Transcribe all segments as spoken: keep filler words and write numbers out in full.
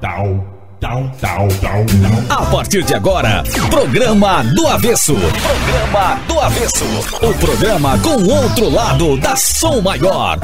A partir de agora, Programa do Avesso. Programa do Avesso. O programa com o outro lado da Som Maior.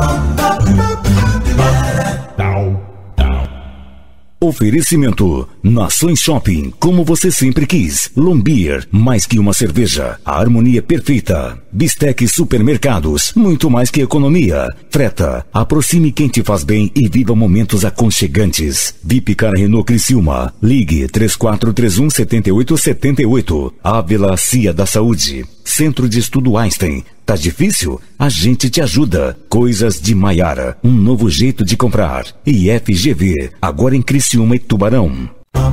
Oferecimento Nações Shopping, como você sempre quis. Lombier, mais que uma cerveja, a harmonia perfeita. Bistec Supermercados, muito mais que economia. Freta, aproxime quem te faz bem e viva momentos aconchegantes. Vipcar Renault Criciúma, ligue três quatro três um sete oito sete oito. Ávila Cia da Saúde. Centro de Estudo Einstein. Tá difícil? A gente te ajuda. Coisas de Maiara, um novo jeito de comprar. E F G V, agora em Criciúma e Tubarão.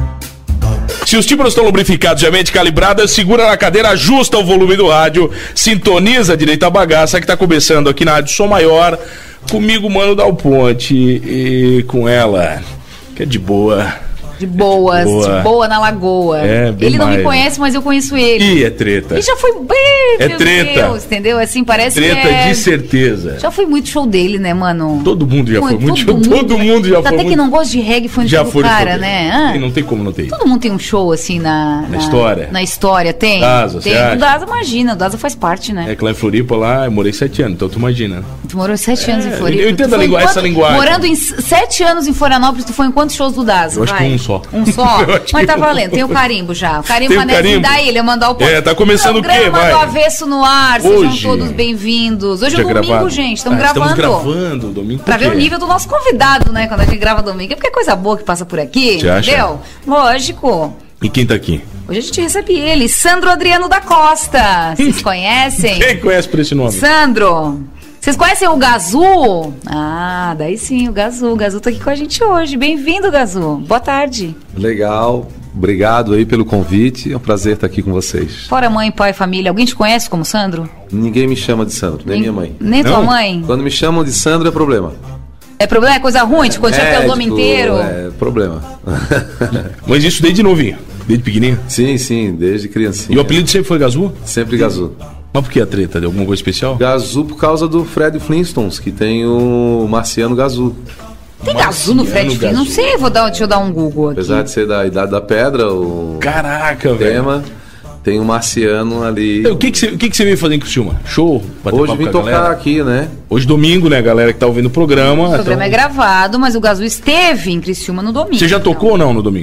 Se os tímpanos estão lubrificados e a mente calibrada, segura na cadeira, ajusta o volume do rádio, sintoniza direito a bagaça que tá começando aqui na Rádio Som Maior, comigo, Mano Dal Ponte, e com ela, que é de boa. De boas, boa. de boa na lagoa. É, bem ele não mais. me conhece, mas eu conheço ele. Ih, é treta. E já foi bem, é meu treta. Deus, entendeu? Assim, parece treta que é... de certeza. Já foi muito show dele, né, mano? Todo mundo já foi, foi muito todo show. Mundo, todo mundo já Até foi. Até que não gosta de reggae foi no já show do cara, né? Ah, não tem como não ter. Todo mundo tem um show, assim, na... Na, na história. Na história, tem? Daza, tem. O Daza, imagina, o Daza faz parte, né? É que lá em Floripa, lá, eu morei sete anos, então tu imagina. Tu morou sete anos é, em Floripa. Eu entendo lingu- quanto, essa linguagem. Morando em sete anos em Florianópolis, tu foi em quantos shows do Daza? Eu acho Vai? que um só. Um só? Mas tá um. valendo, tem o carimbo já. O carimbo Tem o manezinho carimbo. da ilha, mandar o ponto. É, tá começando o quê, vai? Programa do Avesso no ar, Hoje. sejam todos bem-vindos. Hoje é Já domingo, gravado. gente, estamos Ah, gravando. Estamos gravando, domingo. Pra ver o nível do nosso convidado, né, quando a gente grava domingo. É porque é coisa boa que passa por aqui, Você acha? entendeu? Lógico. E quem tá aqui? Hoje a gente recebe ele, Sandro Adriano da Costa. Vocês conhecem? Quem conhece por esse nome? Sandro, vocês conhecem o Gazu? Ah, daí sim, o Gazu. O Gazu tá aqui com a gente hoje. Bem-vindo, Gazu. Boa tarde. Legal. Obrigado aí pelo convite. É um prazer estar aqui com vocês. Fora mãe, pai, família, alguém te conhece como Sandro? Ninguém me chama de Sandro, nem, nem minha mãe. Nem Não? tua mãe? Quando me chamam de Sandro é problema. É problema? É coisa ruim? Te continua pelo nome inteiro? É problema. Mas isso desde novinho, desde pequenininho. Sim, sim, desde criancinha. E o apelido sempre foi Gazu? Sempre Gazu. Mas por que a treta? De alguma coisa especial? Gazu por causa do Fred Flintstones, que tem o Marciano Gazu. Tem Gazu no Fred Flintstone? Não sei, vou dar, deixa eu dar um Google aqui. Apesar de ser da Idade da Pedra, o Caraca, velho. tema, tem o Marciano ali. O que que você o que que você veio fazer em Criciúma? Show? Bater Hoje papo vim com a tocar galera? aqui, né? Hoje domingo, né, galera que tá ouvindo o programa. O programa então- é gravado, mas o Gazu esteve em Criciúma no domingo. Você já então. tocou ou não no domingo?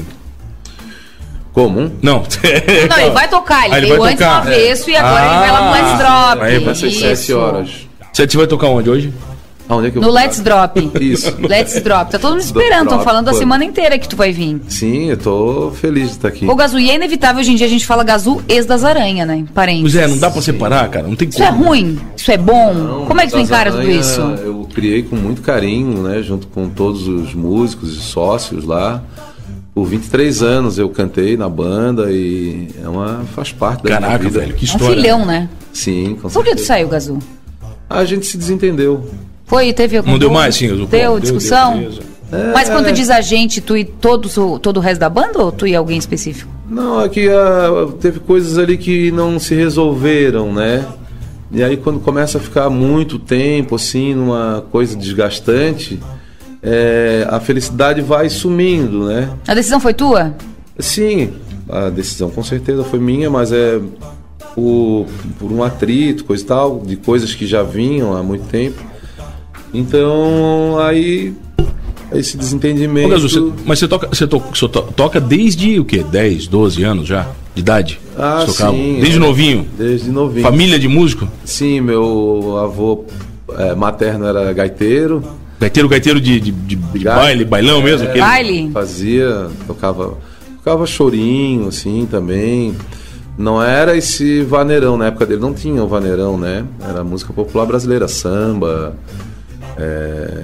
Comum? Não. Não, ele vai tocar, ele Ah, ele veio vai antes no tocar. Avesso e agora Ah, ele vai lá no Let's Drop. aí vai Vai ser Isso. sete horas. Você vai tocar onde hoje? Aonde é que eu No vou Let's tocar? Drop. Isso. Let's Drop. Tá todo mundo esperando, estão Drop, falando a pô. semana inteira que tu vai vir. Sim, eu tô feliz de estar aqui. O Gazu, e é inevitável, hoje em dia a gente fala Gazu ex das aranhas, né? Parentes. Pois é, não dá pra separar, cara. Não tem Isso é como. ruim? Isso é bom? Não, Como é que tu Das encara tudo Aranha, isso? Eu criei com muito carinho, né? Junto com todos os músicos e sócios lá. Por vinte e três anos eu cantei na banda e é uma, faz parte da Caraca, minha vida. velho, que É um história. filhão, né? Sim, com Por que tu certeza. saiu, Gazu? A gente se desentendeu. Foi, teve algum... Não deu mais, sim, Gazu? Deu Deu, discussão? deu, É, Mas quando tu diz a gente, tu e todos, o- todo o resto da banda ou tu e alguém específico? Não, é que ah, teve coisas ali que não se resolveram, né? E aí quando começa a ficar muito tempo, assim, numa coisa desgastante, é, a felicidade vai sumindo, né? A decisão foi tua? Sim, a decisão com certeza foi minha, mas é por, por um atrito, coisa e tal, de coisas que já vinham há muito tempo. Então, aí, esse desentendimento... Ô, Gazu, você- mas você toca, você, to, você to- toca desde o quê? dez, doze anos já? De idade? Ah, Você tocava? sim. Desde é, novinho? Desde novinho. Família de músico? Sim, meu avô é, materno era gaiteiro. Gaiteiro, gaiteiro de, de, de, de Gato. baile, bailão mesmo? aquele- Baile? Fazia, tocava, tocava chorinho, assim, também. Não era esse vaneirão, na época dele não tinha o vaneirão, né? Era música popular brasileira, samba, é,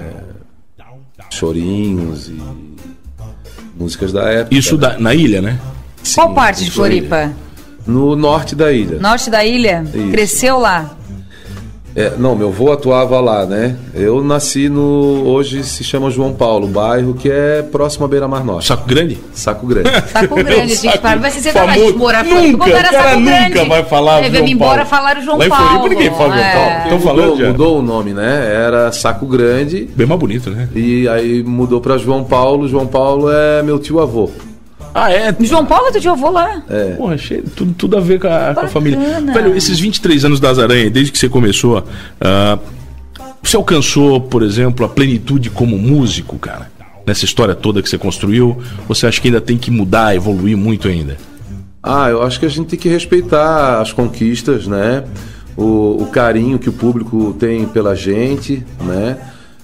chorinhos e músicas da época. Isso da- na ilha, né? Sim, Qual parte de Floripa? Floripa? No norte da ilha. Norte da ilha? Isso. Cresceu lá? É, não, meu avô atuava lá, né? Eu nasci no... Hoje se chama João Paulo, bairro que é próximo à Beira-Mar Norte. Saco Grande? Saco Grande. Saco Grande, gente. Saco Vai ser sempre mais de morar fora. Nunca, era o cara Saco nunca Grande. vai falar Aí, João embora Paulo. falaram João Lá em Paulo. Floripa ninguém fala João Paulo. É. Estão falando Mudou, já. mudou o nome, né? Era Saco Grande. Bem mais bonito, né? E aí mudou pra João Paulo. João Paulo é meu tio-avô. Ah, é? João Paulo é teu avô lá. É. Porra, achei tudo, tudo a ver com a, com a Bacana. família. Velho, esses vinte e três anos das Aranha, desde que você começou, ah, você alcançou, por exemplo, a plenitude como músico, cara? Nessa história toda que você construiu, você acha que ainda tem que mudar, evoluir muito ainda? Ah, eu acho que a gente tem que respeitar as conquistas, né? O, o carinho que o público tem pela gente, né?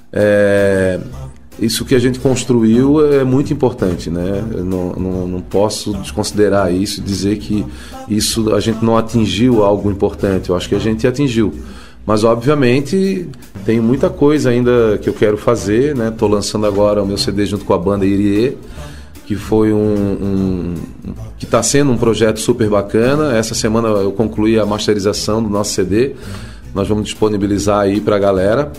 É, isso que a gente construiu é muito importante, né? Eu não, não, não posso desconsiderar isso e dizer que isso a gente não atingiu algo importante. Eu acho que a gente atingiu. Mas, obviamente, tem muita coisa ainda que eu quero fazer, né? Estou lançando agora o meu C D junto com a banda Irie, que foi um, um que está sendo um projeto super bacana. Essa semana eu concluí a masterização do nosso C D. Nós vamos disponibilizar aí para a galera.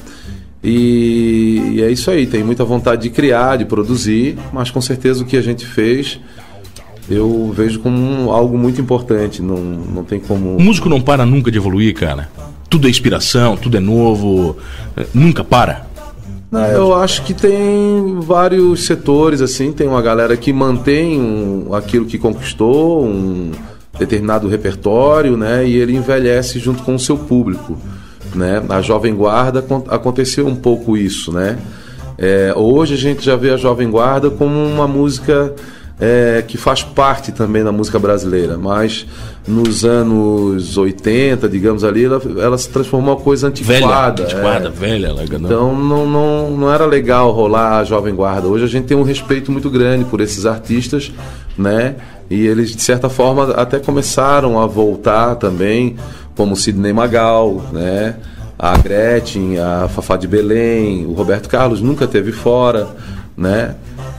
E, e é isso aí, tem muita vontade de criar, de produzir, mas com certeza o que a gente fez eu vejo como um, algo muito importante. Não, não tem como... O músico não para nunca de evoluir, cara. Tudo é inspiração, tudo é novo, nunca para. Não, eu acho que tem vários setores, assim, tem uma galera que mantém um, aquilo que conquistou, um determinado repertório, né, e ele envelhece junto com o seu público, né? A Jovem Guarda aconteceu um pouco isso, né? É, hoje a gente já vê a Jovem Guarda como uma música é, que faz parte também da música brasileira, mas nos anos oitenta, digamos ali, ela, ela se transformou em uma coisa antiquada. Velha, antiquada, é. velha. Ela, não. Então não, não, não era legal rolar a Jovem Guarda. Hoje a gente tem um respeito muito grande por esses artistas, né? E eles, de certa forma, até começaram a voltar também, como Sidney Magal, né? A Gretchen, a Fafá de Belém, o Roberto Carlos nunca teve fora, né?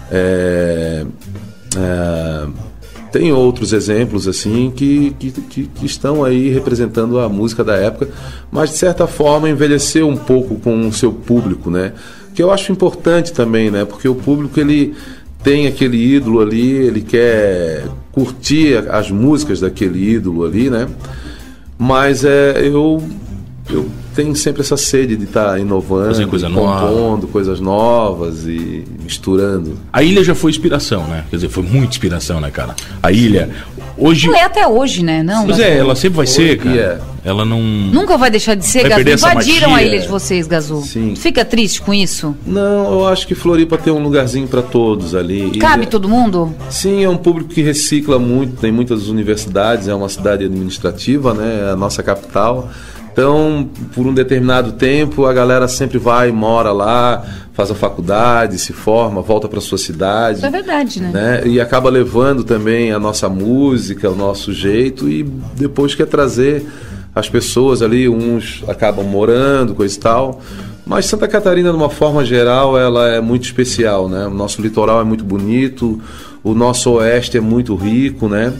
É, é, tem outros exemplos assim que, que, que, que estão aí representando a música da época, mas de certa forma envelheceu um pouco com o seu público, né? Que eu acho importante também, né? Porque o público ele tem aquele ídolo ali, ele quer curtir as músicas daquele ídolo ali, né? Mas é, eu, eu tenho sempre essa sede de estar inovando, Fazer coisa compondo nova. coisas novas e misturando. A Ilha já foi inspiração, né? Quer dizer, foi muita inspiração, né, cara? A Ilha, hoje... Ela é até hoje, né? Não, Pois é, ela sempre vai ser, cara. é. Ela não... Nunca vai deixar de ser, Vai Gazu. perder essa Invadiram magia. a ilha de vocês, Gazu. Sim. Fica triste com isso? Não, eu acho que Floripa tem um lugarzinho para todos ali. Cabe E, todo mundo? sim, é um público que recicla muito, tem muitas universidades, é uma cidade administrativa, né? É a nossa capital. Então, por um determinado tempo, a galera sempre vai, mora lá, faz a faculdade, se forma, volta para sua cidade. Isso é verdade, né? né? E acaba levando também a nossa música, o nosso jeito, e depois quer trazer as pessoas ali, uns acabam morando, coisa e tal. Mas Santa Catarina, de uma forma geral, ela é muito especial, né? O nosso litoral é muito bonito, o nosso oeste é muito rico, né?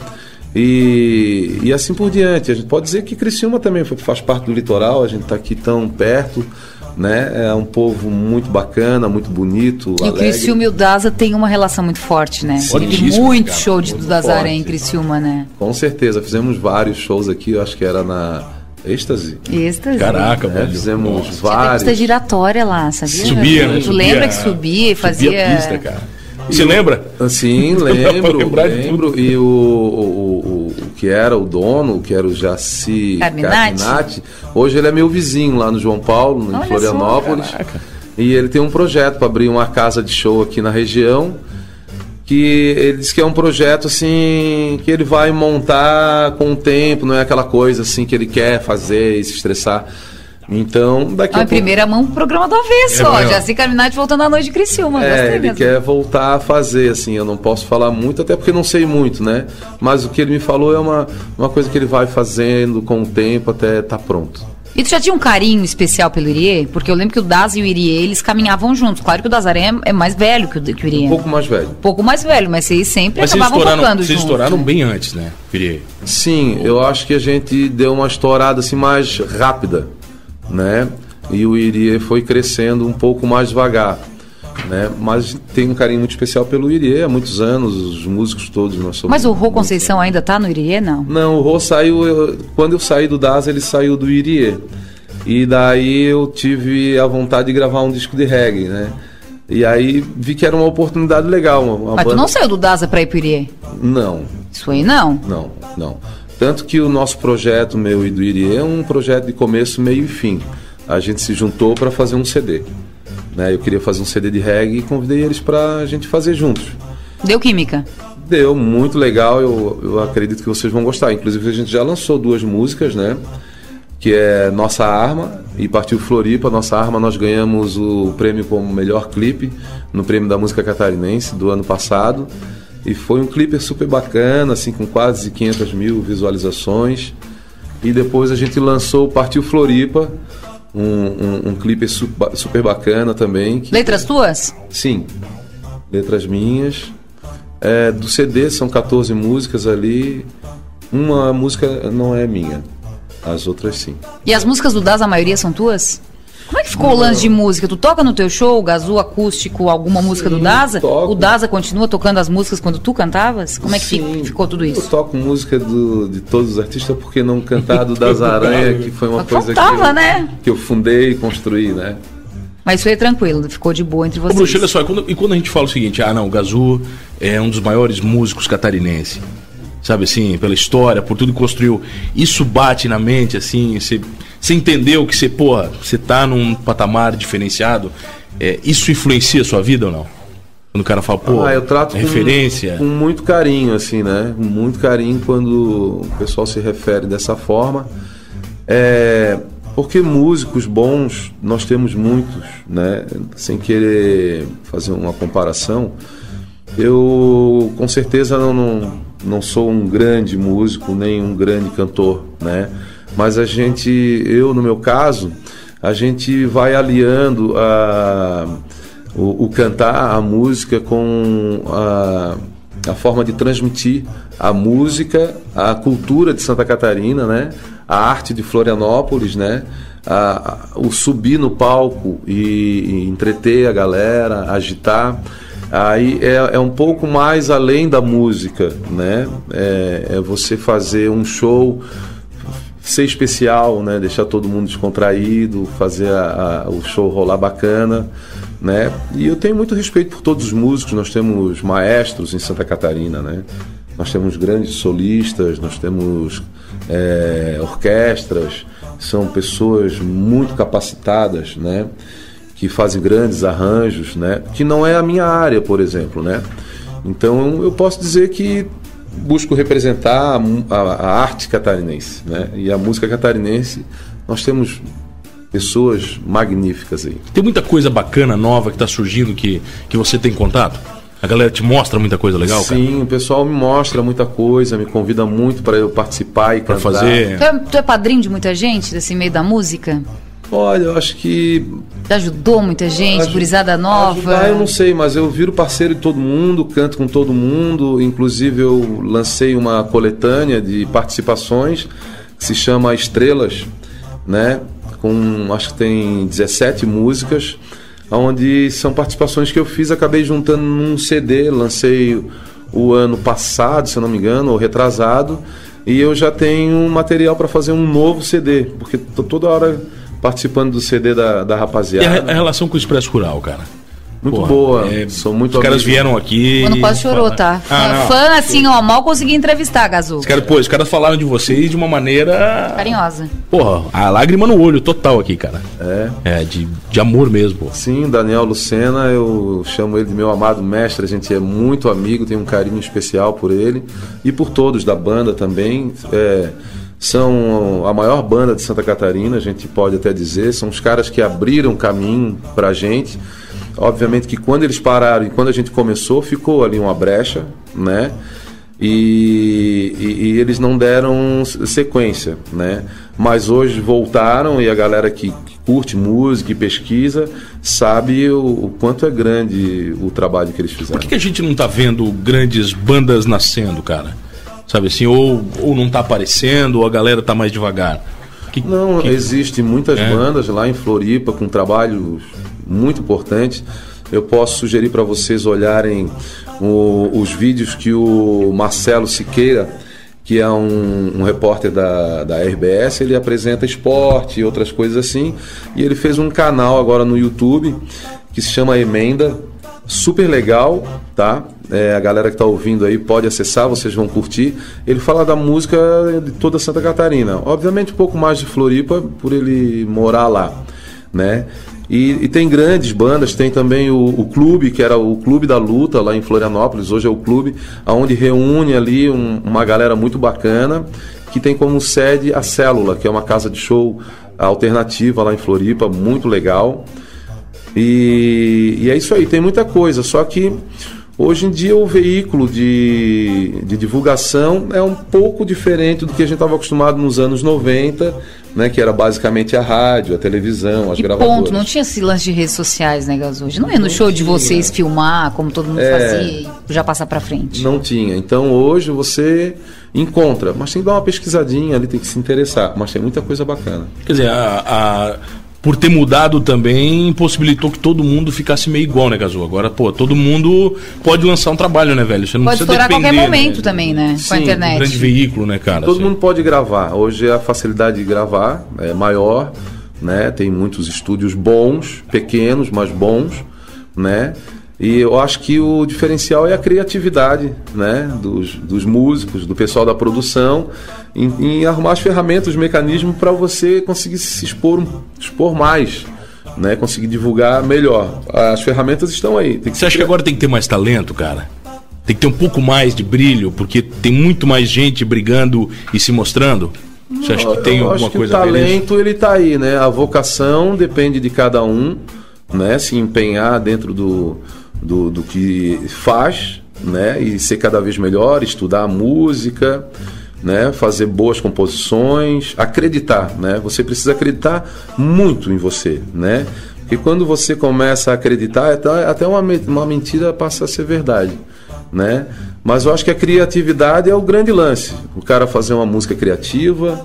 E, e assim por diante. A gente pode dizer que Criciúma também faz parte do litoral, a gente está aqui tão perto, né? É um povo muito bacana, muito bonito, E o alegre. Criciúma e o Daza tem uma relação muito forte, né? Sim. Teve Fortíssimo, muito cara, show de muito Dazaré forte. em Criciúma, né? Com certeza, fizemos vários shows aqui, eu acho que era na Êxtase. Êxtase. Caraca, né? velho. Fizemos Nossa. Tinha até vários. pista giratória lá, sabia? Subia, né? Tu Subia, lembra que subia e fazia... Subia a pista, cara. Você lembra? Sim, Dá pra lembro, lembrar de lembro. E o, o, o, o que era o dono, que era o Jaci Carminati? Carminati, hoje ele é meu vizinho lá no João Paulo, em Olha Florianópolis. só, caraca. E ele tem um projeto para abrir uma casa de show aqui na região, que ele diz que é um projeto assim que ele vai montar com o tempo, não é aquela coisa assim que ele quer fazer e se estressar. Então, daqui Ah, a em pouco primeira mão, programa do avesso, É, ó. vai, ó. Jaci Carminati voltando à noite de Criciúma. É, Gostei ele mesmo. quer voltar a fazer, assim, eu não posso falar muito, até porque não sei muito, né? Mas o que ele me falou é uma, uma coisa que ele vai fazendo com o tempo até estar pronto. E tu já tinha um carinho especial pelo Irie? Porque eu lembro que o Daz e o Irie, eles caminhavam juntos. Claro que o Dazaré é- é mais velho que o, que o Irie. Um pouco mais velho. Um pouco mais velho, mas vocês sempre Mas vocês acabavam estouraram, tocando vocês juntos. estouraram né? bem antes, né, Firier? Sim, eu acho que a gente deu uma estourada assim mais rápida, né? E o Irie foi crescendo um pouco mais devagar, né? Mas tem um carinho muito especial pelo Irie há muitos anos, os músicos todos nós somos. Mas o Rô Conceição ainda tá no Irie, não? Não, o Rô saiu, eu, quando eu saí do DASA, ele saiu do Irie. E daí eu tive a vontade de gravar um disco de reggae, né? E aí vi que era uma oportunidade legal. Uma, uma Mas banda... tu não saiu do DASA pra ir pro Irie? Não. Isso aí não? Não, não. Tanto que o nosso projeto, meu e do Irie, é um projeto de começo, meio e fim. A gente se juntou para fazer um C D. Né? Eu queria fazer um C D de reggae e convidei eles pra gente fazer juntos. Deu química? Deu, muito legal. Eu, eu acredito que vocês vão gostar. Inclusive a gente já lançou duas músicas, né? Que é Nossa Arma e Partiu Floripa. Nossa Arma, nós ganhamos o prêmio como melhor clipe no Prêmio da Música Catarinense do ano passado. E foi um clipe super bacana, assim, com quase quinhentas mil visualizações. E depois a gente lançou Partiu Floripa, um, um, um clipe super bacana também. Que... Letras tuas? Sim, letras minhas. É, do C D são quatorze músicas ali. Uma música não é minha. As outras sim. E as músicas do DASA, a maioria são tuas? Como é que ficou Não. o lance de música? Tu toca no teu show, Gazu acústico, alguma sim, música do DASA? Toco. O DASA continua tocando as músicas quando tu cantavas? Como é que sim, ficou tudo isso? Eu toco música do, de todos os artistas, porque não cantar do DASA Aranha, que foi uma Mas coisa faltava, que, eu, né? que eu fundei e construí, né? Mas isso aí é tranquilo, ficou de boa entre vocês. Ô, Bruxo, olha só, e quando, e quando a gente fala o seguinte, ah não, o Gazu é um dos maiores músicos catarinenses, sabe assim, pela história, por tudo que construiu, isso bate na mente, assim, você, você entendeu que você, porra, você tá num patamar diferenciado, é, isso influencia a sua vida ou não? Quando o cara fala, pô, ah, eu trato referência... Com, com muito carinho, assim, né? Com muito carinho quando o pessoal se refere dessa forma. É... Porque músicos bons, nós temos muitos, né? Sem querer fazer uma comparação, eu com certeza não... não não sou um grande músico, nem um grande cantor, né? Mas a gente, eu no meu caso, a gente vai aliando a, o, o cantar, a música com a, a forma de transmitir a música, a cultura de Santa Catarina, né? A arte de Florianópolis, né? A, a, o subir no palco e, e entreter a galera, agitar. Aí é, é um pouco mais além da música, né? É, é você fazer um show, ser especial, né? Deixar todo mundo descontraído, fazer a, a, o show rolar bacana, né? E eu tenho muito respeito por todos os músicos. Nós temos maestros em Santa Catarina, né? Nós temos grandes solistas, nós temos é, orquestras, são pessoas muito capacitadas, né? Que fazem grandes arranjos, né? Que não é a minha área, por exemplo, né? Então eu posso dizer que busco representar a, a, a arte catarinense, né? E a música catarinense, nós temos pessoas magníficas aí. Tem muita coisa bacana, nova que está surgindo que, que você tem contato? A galera te mostra muita coisa legal, cara? Sim, o pessoal me mostra muita coisa, me convida muito para eu participar e pra cantar. fazer. Tu é, tu é padrinho de muita gente desse meio da música? Olha, eu acho que... Já ajudou muita gente, Aju- gurizada nova? Ajudar, eu não sei, mas eu viro parceiro de todo mundo, canto com todo mundo. Inclusive eu lancei uma coletânea de participações que se chama Estrelas, né? Com, acho que tem dezessete músicas, onde são participações que eu fiz, acabei juntando num C D, lancei o ano passado, se eu não me engano, ou retrasado, e eu já tenho material para fazer um novo C D, porque tô toda hora participando do C D da, da rapaziada. E a, a relação com o Expresso Rural, cara? Muito Porra, boa, é, são muito Os caras amigos. vieram aqui... Quando quase chorou, tá? Ah, Fã, assim, ó, mal consegui entrevistar, Gazu. Os caras, pô, os caras falaram de vocês de uma maneira... Carinhosa. Porra, a lágrima no olho total aqui, cara. É. É, de, de amor mesmo, pô. Sim, Daniel Lucena, eu chamo ele de meu amado mestre, a gente é muito amigo, tenho um carinho especial por ele e por todos da banda também. É, são a maior banda de Santa Catarina, a gente pode até dizer, são os caras que abriram caminho pra gente. Obviamente que quando eles pararam e quando a gente começou, ficou ali uma brecha, né? E, e, e eles não deram sequência, né? Mas hoje voltaram e a galera que, que curte música e pesquisa sabe o, o quanto é grande o trabalho que eles fizeram. Por que, que a gente não tá vendo grandes bandas nascendo, cara? Sabe assim, ou, ou não tá aparecendo, ou a galera tá mais devagar? Que, Não, que... existem muitas É. bandas lá em Floripa com trabalhos muito importantes. Eu posso sugerir para vocês olharem o- os vídeos que o Marcelo Siqueira, que é um, um repórter da, da R B S, ele apresenta esporte e outras coisas assim. E ele fez um canal agora no YouTube que se chama Emenda, super legal, tá? É, a galera que tá ouvindo aí pode acessar, vocês vão curtir. Ele fala da música de toda Santa Catarina. Obviamente um pouco mais de Floripa, por ele morar lá, né? E, e tem grandes bandas, tem também o, o Clube, que era o Clube da Luta lá em Florianópolis, hoje é o Clube, onde reúne ali um- uma galera muito bacana, que tem como sede a Célula, que é uma casa de show alternativa lá em Floripa, muito legal. E, e é isso aí, tem muita coisa, só que hoje em dia o veículo de, de divulgação é um pouco diferente do que a gente estava acostumado nos anos noventa, né, que era basicamente a rádio, a televisão, as E gravadoras. ponto, não tinha esse lance de redes sociais, né, Gazu? Não ia no Não show de tinha. vocês filmar, como todo mundo É. fazia, e já passar pra frente. Não tinha. Então hoje você encontra, mas tem que dar uma pesquisadinha ali, tem que se interessar. Mas tem muita coisa bacana. Quer dizer, a, a- por ter mudado também, impossibilitou que todo mundo ficasse meio igual, né, Gazu? Agora, pô, todo mundo pode lançar um trabalho, né, velho? Você não Pode precisa estourar a qualquer depender, momento né? também, né? Com a Sim, Um internet. grande veículo, né, cara? Todo Assim. mundo pode gravar. Hoje a facilidade de gravar é maior, né? Tem muitos estúdios bons, pequenos, mas bons, né? E eu acho que o diferencial é a criatividade, né? Dos, dos músicos, do pessoal da produção, em, em arrumar as ferramentas, os mecanismos para você conseguir se expor, um- expor mais, né? Conseguir divulgar melhor. As ferramentas estão aí. Tem que Você acha que agora tem que ter mais talento, cara? Tem que ter um pouco mais de brilho, porque tem muito mais gente brigando e se mostrando? Você acha que tem Eu alguma acho que coisa o a ver nisso? talento ele tá aí, né? A vocação depende de cada um, né? Se empenhar dentro do, do, do que faz, né? E ser cada vez melhor, estudar música, né? Fazer boas composições, acreditar, né? Você precisa acreditar muito em você, né? Porque quando você começa a acreditar, até até uma, me- uma mentira passa a ser verdade, né? Mas eu acho que a criatividade é o grande lance. O cara fazer uma música criativa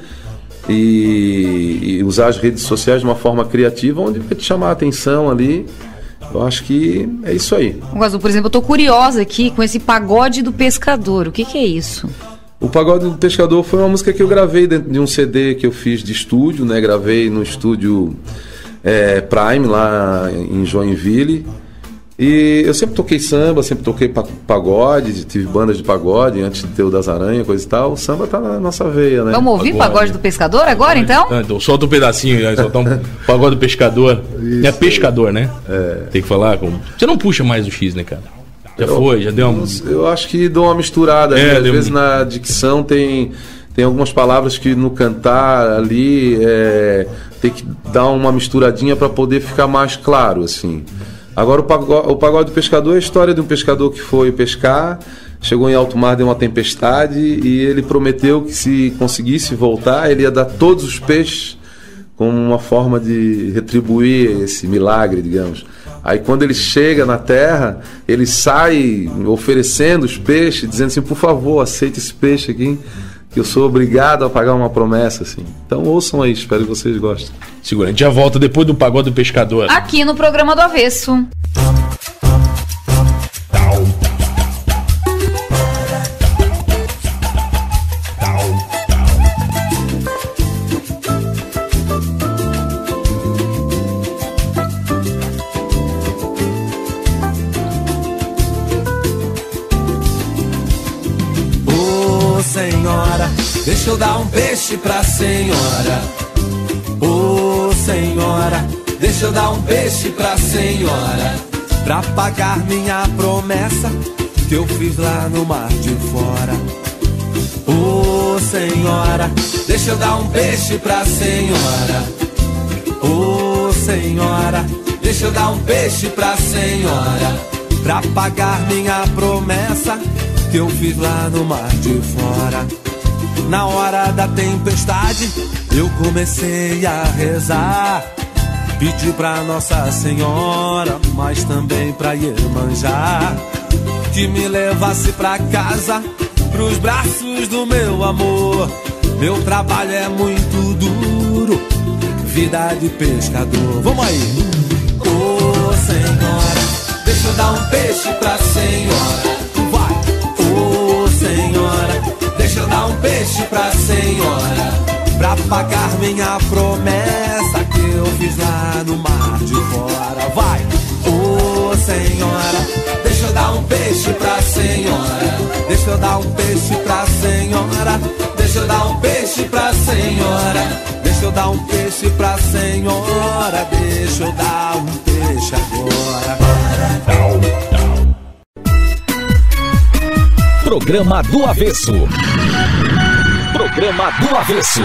e, e usar as redes sociais de uma forma criativa, onde vai te chamar a atenção ali. Eu acho que é isso aí. O Gazu, por exemplo, eu tô curiosa aqui com esse pagode do pescador. O que que é isso? O Pagode do Pescador foi uma música que eu gravei dentro de um C D que eu fiz de estúdio, né? Gravei no estúdio é, Prime, lá em Joinville. E eu sempre toquei samba, sempre toquei pa- pagode, tive bandas de pagode antes de ter o das Aranhas, coisa e tal. O samba tá na nossa veia, né? Vamos ouvir Pagode. pagode do pescador agora, então? Ah, então solta um pedacinho, já, soltar um pagode do pescador. É pescador, né? É. Tem que falar com. Você não puxa mais o X, né, cara? Já Eu- foi, já deu uma. Eu acho que dou uma misturada. É, né? Às deu- vezes na dicção tem, tem algumas palavras que no cantar ali é, tem que dar uma misturadinha para poder ficar mais claro, assim. Agora o pagode, o pagode do pescador é a história de um pescador que foi pescar, chegou em alto mar, deu uma tempestade e ele prometeu que se conseguisse voltar, ele ia dar todos os peixes como uma forma de retribuir esse milagre, digamos. Aí quando ele chega na terra, ele sai oferecendo os peixes, dizendo assim, por favor, aceite esse peixe aqui, que eu sou obrigado a pagar uma promessa, assim. Então ouçam aí, espero que vocês gostem. Segura, a gente já volta depois do pagode do pescador. Aqui no programa do Avesso. Ô senhora, deixa eu dar um peixe pra senhora. Ô senhora, deixa eu dar um peixe pra senhora, pra pagar minha promessa que eu fiz lá no mar de fora. Ô senhora, deixa eu dar um peixe pra senhora. Ô senhora, deixa eu dar um peixe pra senhora, pra pagar minha promessa que eu fiz lá no mar de fora. Na hora da tempestade eu comecei a rezar, pedi pra Nossa Senhora, mas também pra Iemanjá, que me levasse pra casa, pros braços do meu amor. Meu trabalho é muito duro futuro, vida de pescador. Vamos aí. Ô senhora, deixa eu dar um peixe pra senhora. Vai. Ô senhora, deixa eu dar um peixe pra senhora, pra pagar minha promessa que eu fiz lá no mar de fora. Vai. Ô senhora, deixa eu dar um peixe pra senhora, deixa eu dar um peixe pra senhora, deixa eu dar um peixe pra senhora, deixa eu dar um peixe pra senhora, deixa eu dar um peixe agora. Programa do Avesso. Programa do Avesso.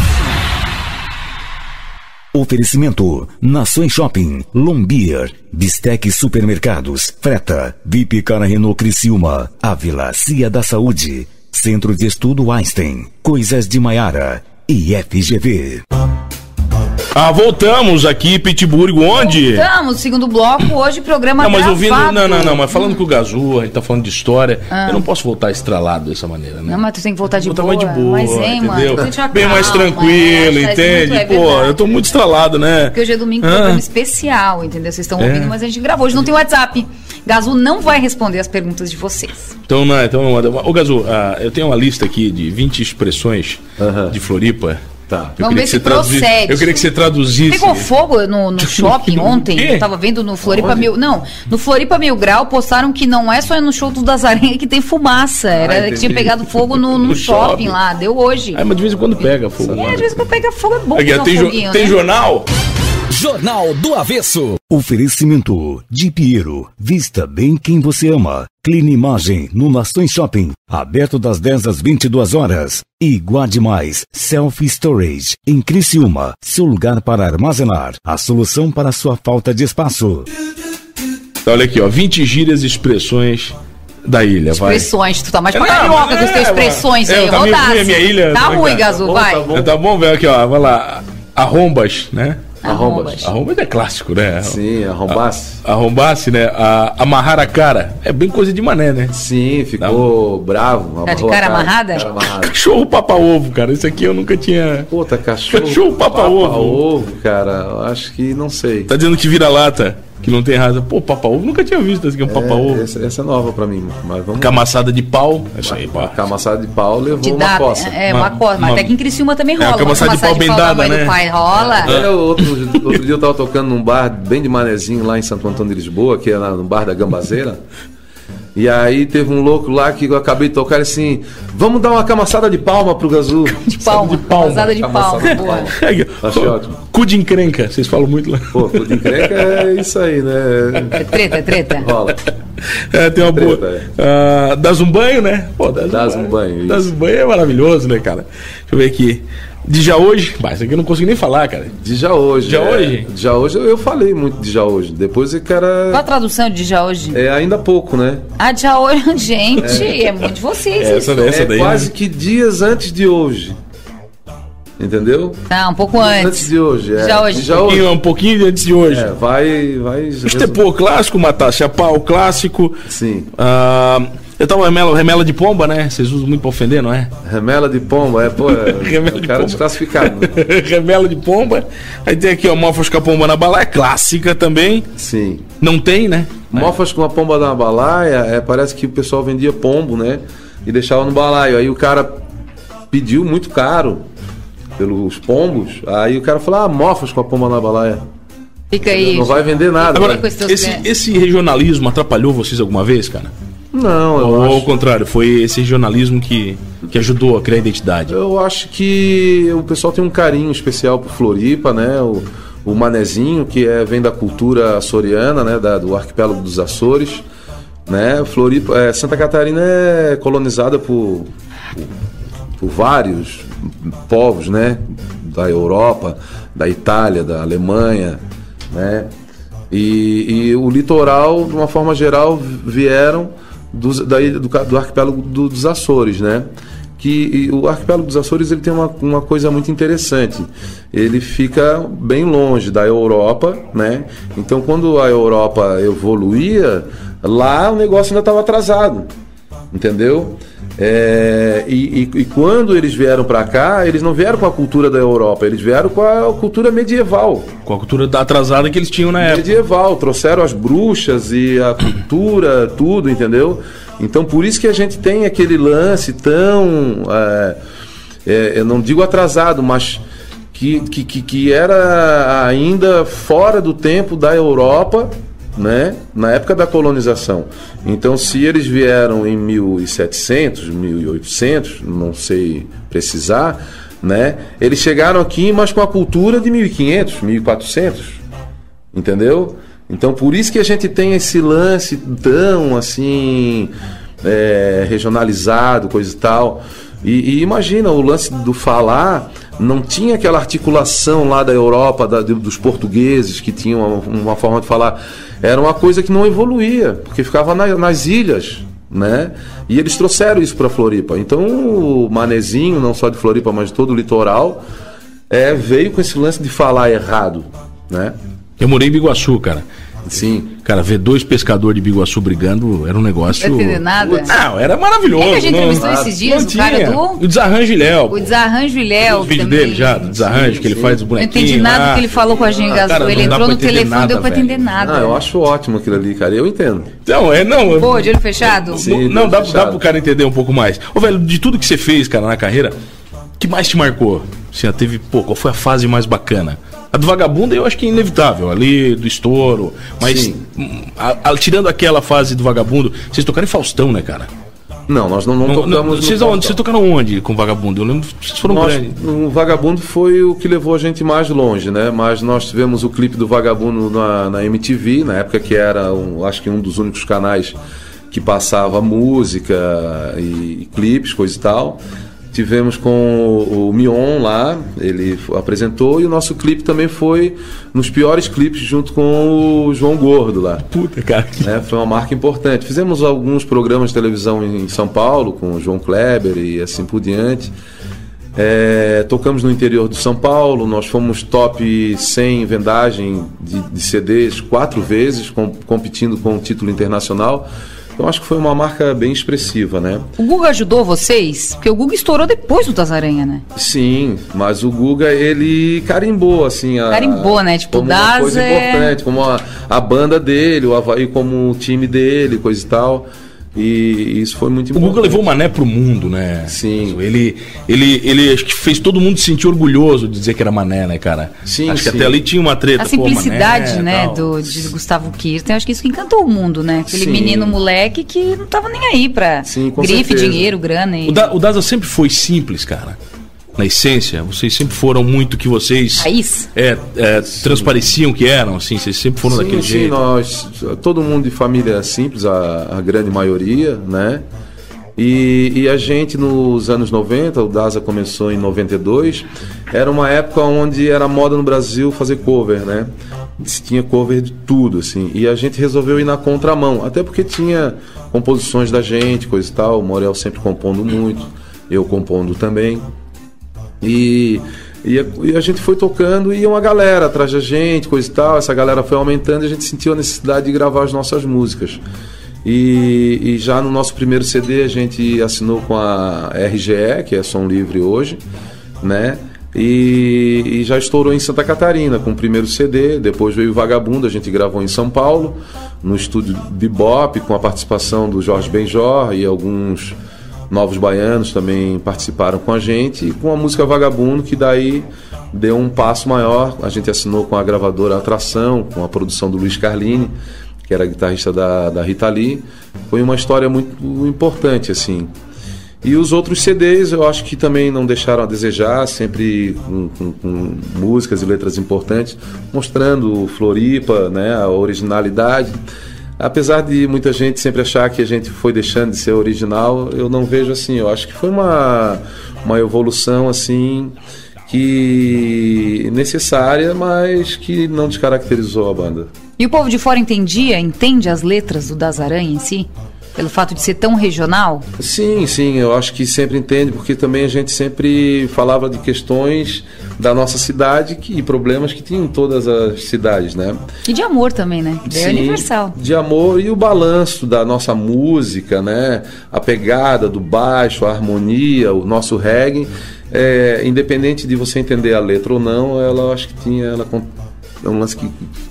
Oferecimento: Nações Shopping, Lombier, Bistec Supermercados, Freta, V I P Car Renault Criciúma, Ávila, Cia da Saúde, Centro de Estudo Einstein, Coisas de Maiara e F G V. Ah, voltamos aqui, Pittsburgh, onde? Voltamos, segundo bloco, hoje programa Não, mas gravado. ouvindo, não, não, não, mas falando com o Gazu, a gente tá falando de história, ah. eu não posso voltar estralado dessa maneira, né? Não, mas tu tem que voltar de voltar boa. mais de boa, mas, hein, entendeu? Mano, bem calma, mais tranquilo, é, entende? É Pô, eu tô muito estralado, né? Porque hoje é domingo, ah. programa especial, entendeu? Vocês estão é. ouvindo, mas a gente gravou. Hoje não tem WhatsApp. Gazu não vai responder as perguntas de vocês. Então, não, então, ô Gazu, ah, eu tenho uma lista aqui de vinte expressões uh-huh. de Floripa. Tá. Vamos ver se procede. Eu queria que você traduzisse. Pegou fogo no, no shopping ontem? Eu tava vendo no Floripa Mil... Não, no Floripa Mil Grau postaram que não é só no show do Das Aranha que tem fumaça. Era ah, que tinha pegado fogo no, no, no shopping, shopping lá. Deu hoje. Ah, mas de vez em quando pega fogo. É, de vez em quando pega fogo é bom. Aqui, tem jo foguinho, tem né? jornal? Jornal do Avesso. Oferecimento de Piero. Vista bem quem você ama. Clean Imagem no Nações Shopping. Aberto das dez às vinte e duas horas. E Guarde Mais Self Storage em Criciúma. Seu lugar para armazenar. A solução para sua falta de espaço. Então, olha aqui, ó. vinte gírias e expressões da ilha. Expressões. Vai. Tu tá mais pra é, carioca com as tuas expressões aí. É, tá Rodasse. Minha ilha, tá ruim, Gazu, tá vai. Tá bom, tá bom, velho. Aqui, ó. Vai lá. Arrombas, né? Arrombas. Arrombas é clássico, né? Sim, arrombasse. A, arrombasse, né? A, amarrar a cara. É bem coisa de mané, né? Sim, ficou Não. bravo. Tá de cara, cara amarrada? Cara amarrada. Cachorro papa-ovo, cara. Isso aqui eu nunca tinha... Puta, cachorro, cachorro papa-ovo. Papa-ovo, cara. Eu acho que não sei. Tá dizendo que vira lata. Que não tem razão. Pô, papa-ovo, nunca tinha visto esse aqui, um é, papa-ovo. Essa, essa é nova pra mim, mas vamos... Camaçada de pau. Essa aí, pá. Camaçada de pau levou Te uma dá, coça. É, uma, uma coça. Mas até que em Criciúma também rola. É, camaçada de pau bem dada, né? Do pai rola. É, é, outro, outro dia eu tava tocando num bar bem de manezinho lá em Santo Antônio de Lisboa, que é no bar da Gambazeira. E aí teve um louco lá que eu acabei de tocar assim, vamos dar uma camaçada de palma pro Gazu. De palma, de palma. Camaçada de palma. De palma. Achei ótimo. Cu de encrenca, vocês falam muito lá. Pô, cu de encrenca é isso aí, né? É treta, é treta. Rola. É, tem uma treta, boa. É. Uh, dás um banho, né? Pô, dás, dás um um banho. banho. Dás um banho é maravilhoso, né, cara? Deixa eu ver aqui. De já hoje, mas isso aqui eu não consigo nem falar, cara. De já hoje. Já é, hoje? De já hoje eu falei muito de já hoje. Depois o cara. Qual a tradução de já hoje? É ainda pouco, né? Ah, de já hoje, gente, é, é muito de vocês. É, essa, essa é daí, quase né? que dias antes de hoje. Entendeu? Tá, um pouco antes. Antes de hoje, é. Já hoje. Já um, pouquinho, hoje. um pouquinho antes de hoje. É, vai. vai Estepô clássico, matar chapau clássico. Sim. Uh, eu tava remela, remela de pomba, né? Vocês usam muito pra ofender, não é? Remela de pomba, é, pô, é remela o de cara pomba. desclassificado. Né? Remela de pomba. Aí tem aqui, ó, mofas com a pomba na balaia, clássica também. Sim. Não tem, né? Mofas com a pomba na balaia, é, parece que o pessoal vendia pombo, né? E deixava no balaio. Aí o cara pediu muito caro pelos pombos. Aí o cara falou, ah, mofas com a pomba na balaia. Fica aí. Não vai vender nada. Agora, né? esse, esse regionalismo atrapalhou vocês alguma vez, cara? Não, eu Ou acho... ao contrário, foi esse regionalismo que, que ajudou a criar a identidade? Eu acho que o pessoal tem um carinho especial por Floripa, né? O, o manezinho, que é, vem da cultura açoriana, né? Da, do arquipélago dos Açores, né? Floripa, é, Santa Catarina é colonizada por, por, por vários povos, né? Da Europa, da Itália, da Alemanha, né? E, e o litoral, de uma forma geral, vieram dos, daí, do, do arquipélago do, dos Açores, né? Que o arquipélago dos Açores ele tem uma, uma coisa muito interessante. Ele fica bem longe da Europa, né? Então, quando a Europa evoluía, lá o negócio ainda estava atrasado, entendeu? É, e, e, e quando eles vieram para cá, eles não vieram com a cultura da Europa, eles vieram com a cultura medieval. Com a cultura atrasada que eles tinham na época. Medieval, trouxeram as bruxas e a cultura, tudo, entendeu? Então por isso que a gente tem aquele lance tão, é, é, eu não digo atrasado, mas que, que, que era ainda fora do tempo da Europa, né? Na época da colonização. Então, se eles vieram em mil e setecentos, mil e oitocentos, não sei precisar, né? Eles chegaram aqui, mas com a cultura de mil e quinhentos, mil e quatrocentos, entendeu? Então, por isso que a gente tem esse lance tão assim é, regionalizado, coisa e tal. E, e imagina, o lance do falar não tinha aquela articulação lá da Europa, da, dos portugueses, que tinham uma, uma forma de falar. Era uma coisa que não evoluía, porque ficava na, nas ilhas, né? E eles trouxeram isso para Floripa. Então o manezinho, não só de Floripa, mas de todo o litoral, é, veio com esse lance de falar errado, né? Eu morei em Biguaçu, cara. Sim. Cara, ver dois pescadores de Biguaçu brigando era um negócio... Não entender nada? Não, era maravilhoso. É que a gente não, entrevistou esses dias o cara do... O Desarranjo Léo. O Desarranjo Léo. O vídeo dele já, do Desarranjo, sim, que ele sim. faz o bonequinho. Não entendi nada lá. do que ele falou com a gente, ah, ele entrou no telefone, não deu pra entender nada. Ah, eu acho ótimo aquilo ali, cara, eu entendo. Não, é, não... Pô, de olho fechado? Sim, não, dá, dá pro cara entender um pouco mais. Ô, velho, de tudo que você fez, cara, na carreira, o que mais te marcou? Você teve, pô, qual foi a fase mais bacana? A do Vagabundo eu acho que é inevitável, ali do estouro, mas a, a, tirando aquela fase do Vagabundo, vocês tocaram em Faustão, né, cara? Não, nós não, não, não tocamos vocês, onde, vocês tocaram onde com o Vagabundo? Eu lembro que vocês foram nós, grandes. O Vagabundo foi o que levou a gente mais longe, né? Mas nós tivemos o clipe do Vagabundo na, na M T V, na época que era, um, acho que um dos únicos canais que passava música e, e clipes, coisa e tal. Tivemos com o, o Mion lá, ele apresentou, e o nosso clipe também foi nos piores clipes junto com o João Gordo lá. Puta, cara. Né? Foi uma marca importante. Fizemos alguns programas de televisão em São Paulo com o João Kleber e assim por diante. É, tocamos no interior de São Paulo, nós fomos top cem em vendagem de, de C Ds quatro vezes, com, competindo com o título internacional. Então acho que foi uma marca bem expressiva, né? O Guga ajudou vocês? Porque o Guga estourou depois do Das Aranha, né? Sim, mas o Guga, ele carimbou, assim... A, carimbou, né? Tipo, como uma coisa é... importante, como a, a banda dele, o Havaí como o time dele, coisa e tal... E isso foi muito importante. O Guga levou o Mané pro mundo, né? Sim. Ele, ele, ele acho que fez todo mundo se sentir orgulhoso de dizer que era Mané, né, cara? Sim, acho sim. que até ali tinha uma treta. A simplicidade, pô, Mané, né, do, de Gustavo Kirten, acho que isso que encantou o mundo, né? Aquele sim. menino moleque que não tava nem aí pra sim, com grife, certeza. dinheiro, grana. E... O, da, o Daza sempre foi simples, cara. Na essência, vocês sempre foram muito que vocês Raiz? é, é, transpareciam que eram, assim, vocês sempre foram sim, daquele sim, jeito. Nós, todo mundo de família simples, a, a grande maioria, né? E, e a gente nos anos noventa, o Daza começou em noventa e dois, era uma época onde era moda no Brasil fazer cover, né? Se tinha cover de tudo, assim, e a gente resolveu ir na contramão, até porque tinha composições da gente, coisa e tal, o Morel sempre compondo muito, eu compondo também. E, e, a, e a gente foi tocando e ia uma galera atrás da gente, coisa e tal. Essa galera foi aumentando e a gente sentiu a necessidade de gravar as nossas músicas. E, e já no nosso primeiro C D a gente assinou com a R G E, que é Som Livre hoje, né? E, e já estourou em Santa Catarina com o primeiro C D. Depois veio o Vagabundo, a gente gravou em São Paulo, no estúdio Bebop, com a participação do Jorge Benjor e alguns novos baianos também participaram com a gente, e com a música Vagabundo, que daí deu um passo maior. A gente assinou com a gravadora Atração, com a produção do Luiz Carlini, que era guitarrista da, da Rita Lee. Foi uma história muito importante, assim. E os outros C Ds eu acho que também não deixaram a desejar, sempre com, com, com músicas e letras importantes, mostrando Floripa, né, a originalidade. Apesar de muita gente sempre achar que a gente foi deixando de ser original, eu não vejo assim. Eu acho que foi uma, uma evolução assim que necessária, mas que não descaracterizou a banda. E o povo de fora entendia, entende as letras do Das Aranha em si? Pelo fato de ser tão regional? Sim, sim, eu acho que sempre entende, porque também a gente sempre falava de questões da nossa cidade que, e problemas que tinham todas as cidades, né? E de amor também, né? É Sim, universal. De amor e o balanço da nossa música, né? A pegada do baixo, a harmonia, o nosso reggae, é, independente de você entender a letra ou não, ela acho que tinha, ela é um lance que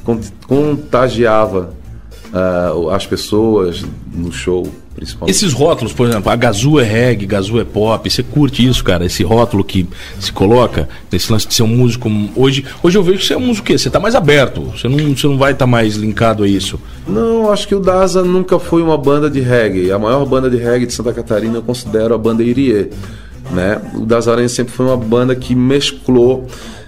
contagiava uh, as pessoas no show. Esses rótulos, por exemplo, a Gazoo é reggae, Gazoo é pop, você curte isso, cara? Esse rótulo que se coloca, esse lance de ser um músico. Hoje, hoje eu vejo que você é um músico o quê? Você tá mais aberto, você não, você não vai estar tá mais linkado a isso. Não, acho que o Daza nunca foi uma banda de reggae. A maior banda de reggae de Santa Catarina eu considero a banda Irie, né? O Das Aranhas sempre foi uma banda que mesclou.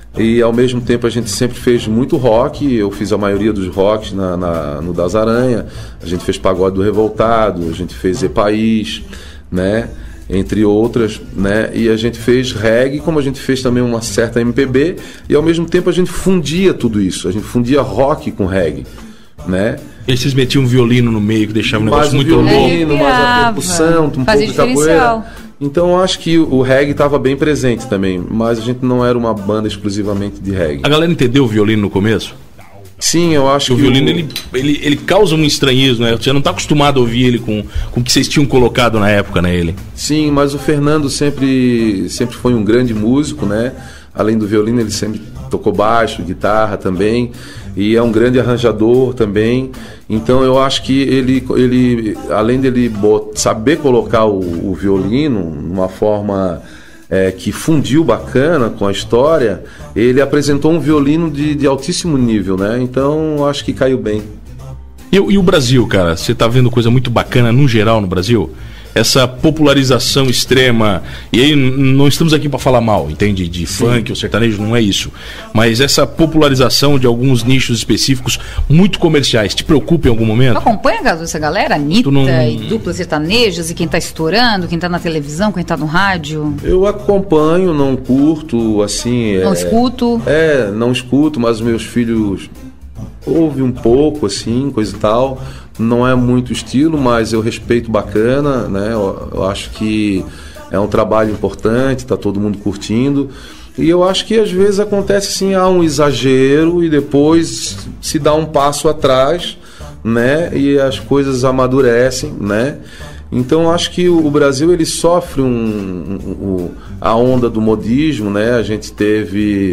E ao mesmo tempo a gente sempre fez muito rock. Eu fiz a maioria dos rocks na, na, no Das Aranha. A gente fez Pagode do Revoltado, a gente fez E-País, né? Entre outras, né? E a gente fez reggae, como a gente fez também uma certa M P B. E ao mesmo tempo a gente fundia tudo isso. A gente fundia rock com reggae, né? E vocês metiam um violino no meio que deixava um negócio muito louco. Mais o violino, mais a percussão, um pouco de capoeira. Então eu acho que o reggae estava bem presente também, mas a gente não era uma banda exclusivamente de reggae. A galera entendeu o violino no começo? Sim, eu acho o que... O violino, ele, ele, ele causa um estranhismo, né? Você não está acostumado a ouvir ele com, com o que vocês tinham colocado na época, né? Ele. Sim, mas o Fernando sempre, sempre foi um grande músico, né? Além do violino, ele sempre tocou baixo, guitarra também, e é um grande arranjador também. Então eu acho que ele, ele além dele bot, saber colocar o, o violino numa forma é, que fundiu bacana com a história, ele apresentou um violino de, de altíssimo nível, né? Então eu acho que caiu bem. E, e o Brasil, cara? Você tá vendo coisa muito bacana no geral no Brasil? Essa popularização extrema, e aí não estamos aqui para falar mal, entende? De Sim. funk ou sertanejo, não é isso. Mas essa popularização de alguns nichos específicos muito comerciais, te preocupa em algum momento? Tu acompanha essa galera? Anitta não... e duplas sertanejas, e quem tá estourando, quem tá na televisão, quem tá no rádio? Eu acompanho, não curto, assim... Não é... escuto? É, não escuto, mas meus filhos ouvem um pouco, assim, coisa e tal... Não é muito estilo, mas eu respeito bacana, né? Eu, eu acho que é um trabalho importante, tá todo mundo curtindo. E eu acho que às vezes acontece assim, há um exagero e depois se dá um passo atrás, né? E as coisas amadurecem, né? Então eu acho que o Brasil ele sofre um, um, um, a onda do modismo, né? A gente teve...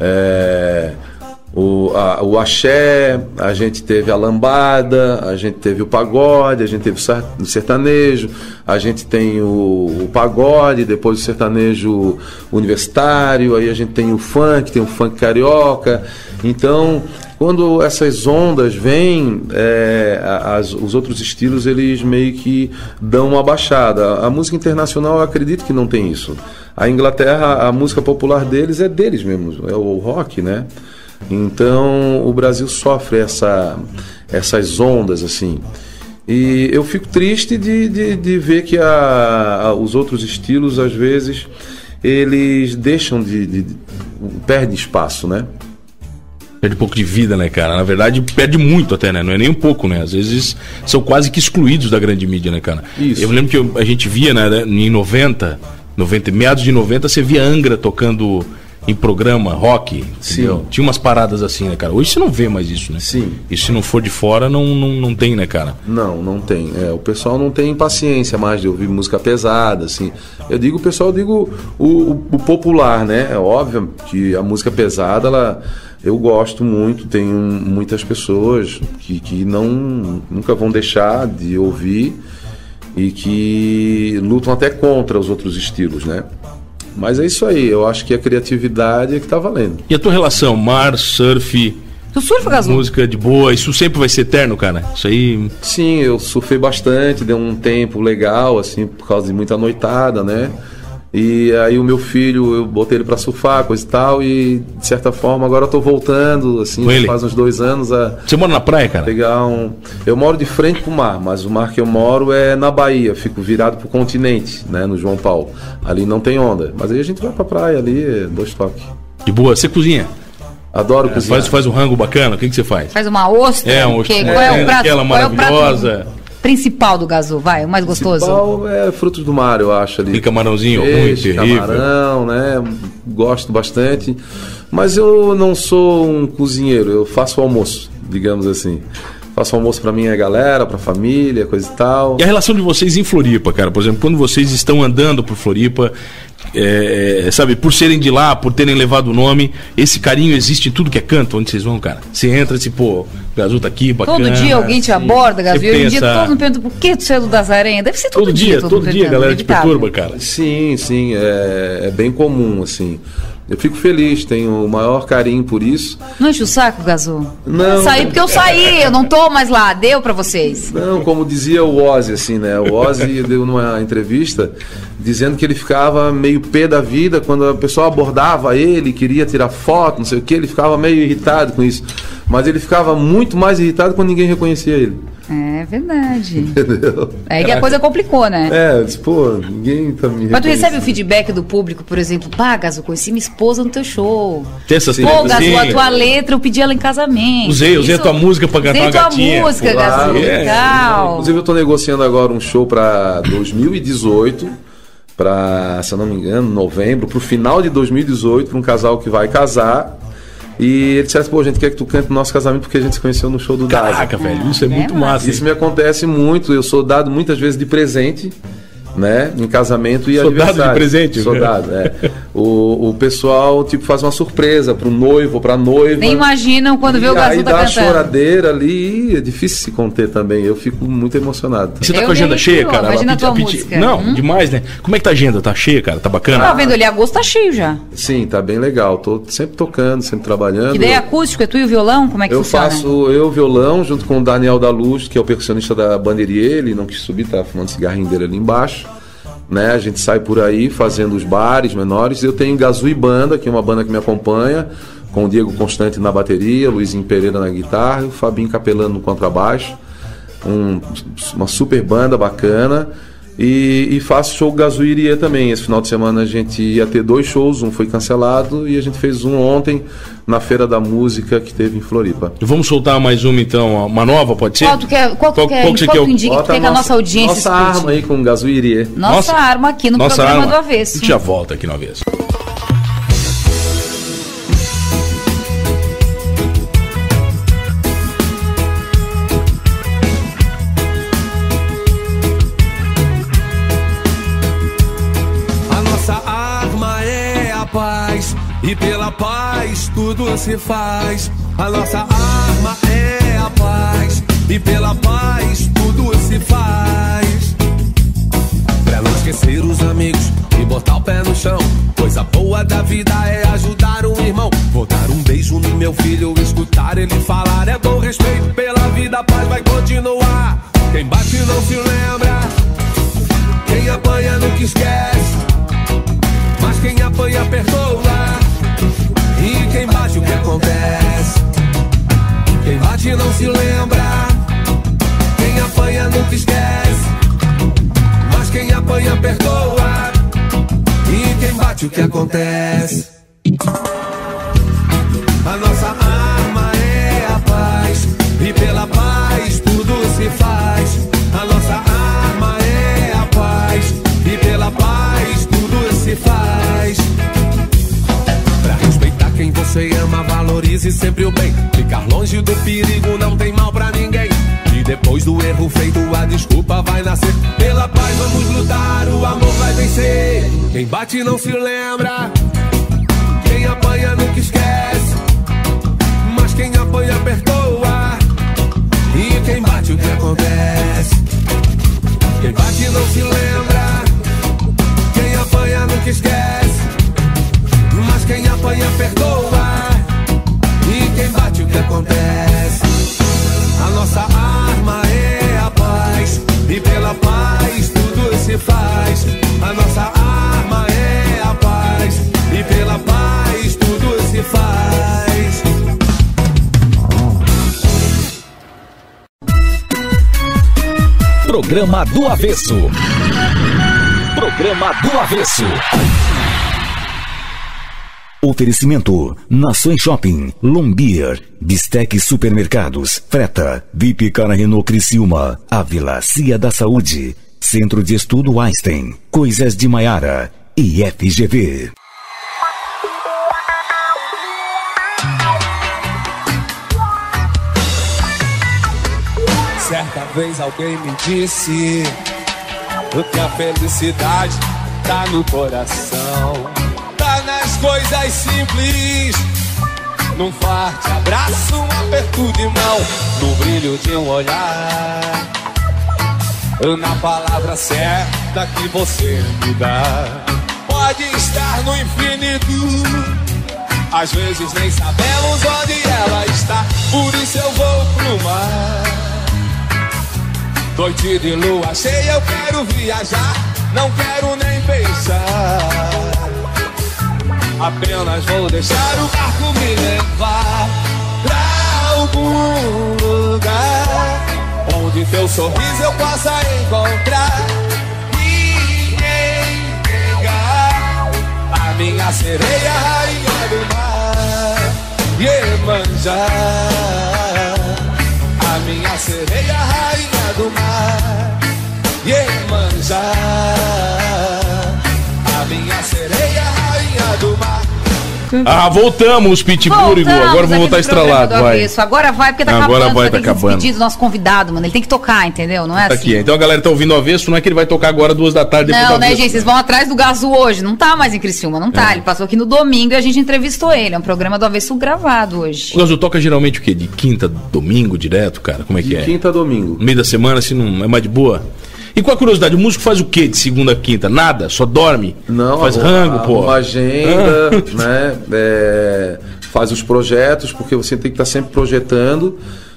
É, O, a, o axé, a gente teve a lambada, a gente teve o pagode, a gente teve o sertanejo, a gente tem o, o pagode, depois o sertanejo universitário, aí a gente tem o funk, tem o funk carioca. Então, quando essas ondas vêm, é, as, os outros estilos eles meio que dão uma baixada. A música internacional eu acredito que não tem isso. A Inglaterra, a música popular deles é deles mesmo, é o rock, né? Então o Brasil sofre essa, essas ondas assim. E eu fico triste de, de, de ver que a, a, os outros estilos às vezes eles deixam de, de, de perdem espaço, né? Perde um pouco de vida, né, cara? Na verdade, perde muito até, né? Não é nem um pouco, né? Às vezes são quase que excluídos da grande mídia, né, cara? Isso. Eu me lembro que eu, a gente via, né, em noventa, noventa, meados de noventa, você via Angra tocando em programa, rock, entendeu? Sim. Tinha umas paradas assim, né, cara? Hoje você não vê mais isso, né? Sim. E se não for de fora, não, não, não tem, né, cara? Não, não tem. É, o pessoal não tem paciência mais de ouvir música pesada, assim. Eu digo, o pessoal, eu digo o, o, o popular, né? É óbvio que a música pesada, ela... Eu gosto muito, tenho muitas pessoas que, que não, nunca vão deixar de ouvir e que lutam até contra os outros estilos, né? Mas é isso aí, eu acho que a criatividade é que tá valendo. E a tua relação, mar, surf, tu surfa, Gazoo? música de boa, isso sempre vai ser eterno, cara? Isso aí... Sim, eu surfei bastante, deu um tempo legal, assim, por causa de muita noitada, né? E aí o meu filho, eu botei ele pra surfar, coisa e tal, e de certa forma agora eu tô voltando, assim, faz uns dois anos a... Você mora na praia, cara? Pegar um... Eu moro de frente pro mar, mas o mar que eu moro é na Bahia, fico virado pro continente, né, no João Paulo. Ali não tem onda, mas aí a gente vai pra praia ali, dois toques. De boa, você cozinha? Adoro é, cozinhar. Faz, faz um rango bacana, o que, que você faz? Faz uma ostra? É, uma ostra. Que, qual é, é o prato? Aquela maravilhosa. principal do Gazu, vai, o mais gostoso? O principal é frutos do mar, eu acho ali. E camarãozinho, Peixe, muito terrível. Camarão, né? Gosto bastante. Mas eu não sou um cozinheiro, eu faço o almoço, digamos assim. Faço almoço pra minha galera, pra família, coisa e tal. E a relação de vocês em Floripa, cara? Por exemplo, quando vocês estão andando por Floripa, é, sabe, por serem de lá, por terem levado o nome, esse carinho existe em tudo que é canto, onde vocês vão, cara? Você entra e pô, o Gazu tá aqui, bacana. Todo dia alguém te sim. aborda, Gazu. Hoje em dia pensa... todo mundo pergunta por que tu saiu do Das Aranha. Deve ser todo, todo dia. dia, todo, todo dia, a galera te perturba, cara. Sim, sim, é, é bem comum, assim. Eu fico feliz, tenho o maior carinho por isso. Não enche o saco, Gazu? Não. Eu saí porque eu saí, eu não tô mais lá, deu pra vocês. Não, como dizia o Ozzy, assim, né? O Ozzy deu numa entrevista dizendo que ele ficava meio pé da vida quando a pessoa abordava ele, queria tirar foto, não sei o que, ele ficava meio irritado com isso. Mas ele ficava muito mais irritado quando ninguém reconhecia ele. É verdade. Entendeu? É que a coisa complicou, né? É, eu disse, pô, ninguém tá me Mas tu recebe o feedback do público, por exemplo, pá, Gazu, conheci minha esposa no teu show. Tem essas Pô, Gazu, a tua letra, eu pedi ela em casamento. Usei, usei Isso, a tua música pra cantar uma gatinha. Usei a tua música, claro, Gazu, é. legal. Inclusive eu tô negociando agora um show pra dois mil e dezoito, pra, se eu não me engano, novembro, pro final de dois mil e dezoito, pra um casal que vai casar. E ele disse, pô, a gente quer que tu cante no nosso casamento porque a gente se conheceu no show do Daza. Caraca, velho, isso é, é muito massa. Isso me acontece muito, eu sou dado muitas vezes de presente, né, em casamento e Soldado aniversário. de presente? Soldado, é. O, o pessoal, tipo, faz uma surpresa pro noivo, pra noiva. Nem imaginam quando vê o Gazu tá cantando. Aí dá a choradeira ali, é difícil se conter também, eu fico muito emocionado. Você tá eu com a agenda cheia, cara? Imagina a tua pedi, música. Não, hum? demais, né? Como é que tá a agenda? Tá cheia, cara? Tá bacana? Tá vendo ali, agosto tá cheio já. Sim, tá bem legal, tô sempre tocando, sempre trabalhando. E daí acústico, é tu e o violão? Como é que eu funciona? Eu faço eu violão junto com o Daniel da Luz, que é o percussionista da Banderier, ele não quis subir, tá fumando cigarrinho dele ali embaixo. Né, a gente sai por aí fazendo os bares menores. Eu tenho Gazu e Banda, que é uma banda que me acompanha, com o Diego Constante na bateria, Luizinho Pereira na guitarra e o Fabinho Capelano no contrabaixo. Um, uma super banda bacana. E, e faço show Gazu e Irie também. Esse final de semana a gente ia ter dois shows, um foi cancelado e a gente fez um ontem na Feira da Música que teve em Floripa. Vamos soltar mais uma então, uma nova, pode ser? Qual tu quer? Qual tu qual, quer? Qual que qual você tu indica que tem a nossa audiência Nossa escute? Arma aí com Gazu e Irie. Nossa, nossa arma aqui no nossa programa arma. do Avesso. A gente já volta aqui no Avesso. E pela paz tudo se faz. A nossa arma é a paz. E pela paz tudo se faz. Pra não esquecer os amigos e botar o pé no chão. Coisa boa da vida é ajudar um irmão. Vou dar um beijo no meu filho, escutar ele falar. É bom respeito pela vida, a paz vai continuar. Quem bate não se lembra, quem apanha nunca esquece. Mas quem apanha perdoa. E quem bate o que acontece? Quem bate não se lembra, quem apanha nunca esquece. Mas quem apanha perdoa. E quem bate o que acontece? A nossa arma é a paz. E pela paz tudo se faz. A nossa arma é a paz. E pela paz tudo se faz. Pra respeitar quem você ama, valorize sempre o bem. Ficar longe do perigo não tem mal pra ninguém. E depois do erro feito a desculpa vai nascer. Pela paz vamos lutar, o amor vai vencer. Quem bate não se lembra, quem apanha nunca esquece. Mas quem apanha perdoa. E quem bate o que acontece? Quem bate não se lembra, quem apanha nunca esquece. Mas quem apanha perdoa. E quem bate o que acontece? A nossa arma é a paz. E pela paz tudo se faz. A nossa arma é a paz. E pela paz tudo se faz. Programa do Avesso. Programa do Avesso. Oferecimento, Nações Shopping, Lombier, Bistec Supermercados, Freta, V I P Car Renault Criciúma, Ávila, Cia da Saúde, Centro de Estudo Einstein, Coisas de Maiara e F G V. Certa vez alguém me disse que a felicidade tá no coração, tá nas coisas simples, num forte abraço, um aperto de mão, no brilho de um olhar, na palavra certa que você me dá. Pode estar no infinito, às vezes nem sabemos onde ela está, por isso eu vou pro mar. Noite de lua cheia, eu quero viajar, não quero nem pensar. Apenas vou deixar o barco me levar pra algum lugar onde teu sorriso eu possa encontrar e entregar a minha sereia, rainha do mar, Iemanjá. A minha sereia, rainha do mar, Iemanjá. A minha sereia, rainha do mar. Ah, voltamos, Pitbull, Igor. Agora vamos voltar estralado, vai. Isso. Agora vai, porque tá Agora acabando. vai, tá acabando. Despedir do nosso convidado, mano. Ele tem que tocar, entendeu? Não é tá assim? Aqui. Então a galera tá ouvindo o avesso, não é que ele vai tocar agora duas da tarde. Não, né, avesso, gente? Vocês vão atrás do Gazu hoje. Não tá mais em Criciúma, não tá. É. Ele passou aqui no domingo e a gente entrevistou ele. É um programa do avesso gravado hoje. O Gazu toca geralmente o quê? De quinta, domingo, direto, cara? Como é que de é? De quinta a domingo. No meio da semana, assim, não é mais de boa? E qual a curiosidade? O músico faz o quê de segunda a quinta? Nada? Só dorme? Não, faz a, rango, a, pô. Uma agenda, né? É, faz os projetos, porque você tem que estar sempre projetando.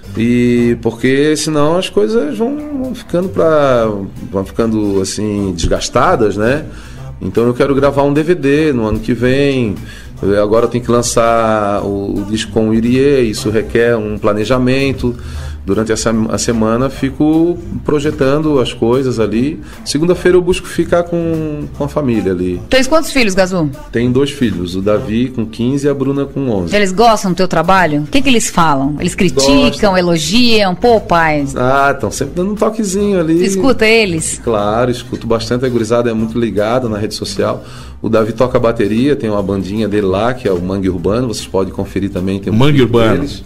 E porque senão as coisas vão, vão ficando para vão ficando assim desgastadas, né? Então eu quero gravar um D V D no ano que vem. Agora eu tenho que lançar o, o disco com o Irie, isso requer um planejamento. Durante essa a semana fico projetando as coisas ali. Segunda-feira eu busco ficar com, com a família ali. Tens quantos filhos, Gazu? Tenho dois filhos, o Davi com quinze e a Bruna com onze. Eles gostam do teu trabalho? O que que eles falam? Eles criticam, gostam. Elogiam? Pô, pai. Ah, estão sempre dando um toquezinho ali. Tu escuta eles? Claro, escuto bastante. A gurizada é muito ligada na rede social. O Davi toca bateria, tem uma bandinha dele lá, que é o Mangue Urbano. Vocês podem conferir também. Tem um Mangue Urbano. Deles.